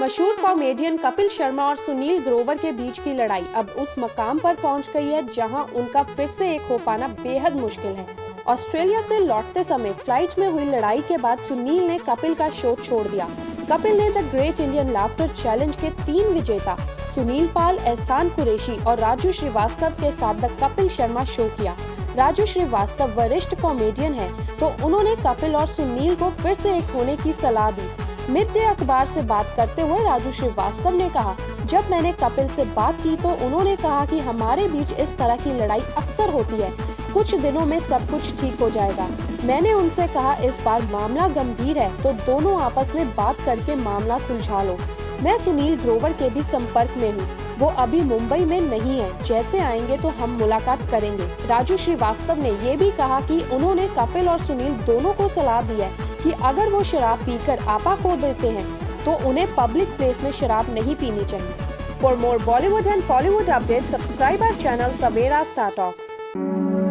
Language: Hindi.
मशहूर कॉमेडियन कपिल शर्मा और सुनील ग्रोवर के बीच की लड़ाई अब उस मकाम पर पहुंच गई है जहां उनका फिर से एक हो पाना बेहद मुश्किल है। ऑस्ट्रेलिया से लौटते समय फ्लाइट में हुई लड़ाई के बाद सुनील ने कपिल का शो छोड़ दिया। कपिल ने the great Indian laughter challenge के 3 विजेता सुनील पाल, एहसान कुरैशी और राजू श्रीवास्तव के साथ द कपिल शर्मा शो किया। राजू श्रीवास्तव वरिष्ठ कॉमेडियन हैं, तो उन्होंने कपिल और सुनील को फिर से एक होने की सलाह दी। मिड डे अखबार से बात करते हुए राजू श्रीवास्तव ने कहा, जब मैंने कपिल से बात की तो उन्होंने कहा कि हमारे बीच इस तरह की लड़ाई अक्सर होती है, कुछ दिनों में सब कुछ ठीक हो जाएगा। मैंने उनसे कहा इस बार मामला गंभीर है तो दोनों आपस में बात करके मामला सुलझा लो। मैं सुनील ग्रोवर के भी संपर्क में हूँ, वो अभी मुंबई में नहीं है, जैसे आएंगे तो हम मुलाकात करेंगे। राजू श्रीवास्तव ने ये भी कहा कि उन्होंने कपिल और सुनील दोनों को सलाह दी है कि अगर वो शराब पीकर आपा खो देते हैं तो उन्हें पब्लिक प्लेस में शराब नहीं पीनी चाहिए। For more Bollywood and Bollywood update subscribe our channel Savera star talks.